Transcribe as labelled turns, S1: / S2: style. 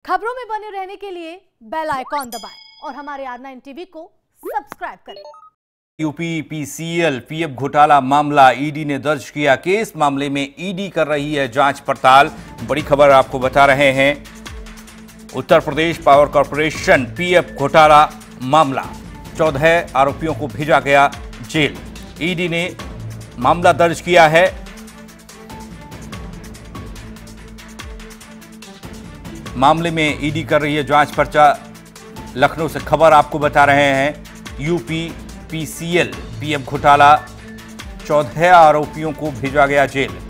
S1: खबरों में बने रहने के लिए बेल आइकॉन दबाएं और हमारे R9 टीवी को सब्सक्राइब करें।
S2: यूपी पीसीएल पीएफ घोटाला मामला ईडी ने दर्ज किया केस। मामले में ईडी कर रही है जांच पड़ताल। बड़ी खबर आपको बता रहे हैं। Uttar Pradesh power corporation PF घोटाला मामला, 14 आरोपियों को भेजा गया जेल। ईडी ने मामला दर्ज किया है। मामले में ईडी कर रही है जांच पर्चा। लखनऊ से खबर आपको बता रहे हैं। यूपी पीसीएल पीएफ घोटाला, 14 आरोपियों को भेजा गया जेल।